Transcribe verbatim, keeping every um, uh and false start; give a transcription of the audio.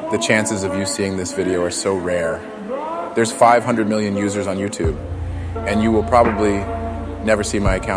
the chances of you seeing this video are so rare. There's five hundred million users on YouTube, and you will probably never see my account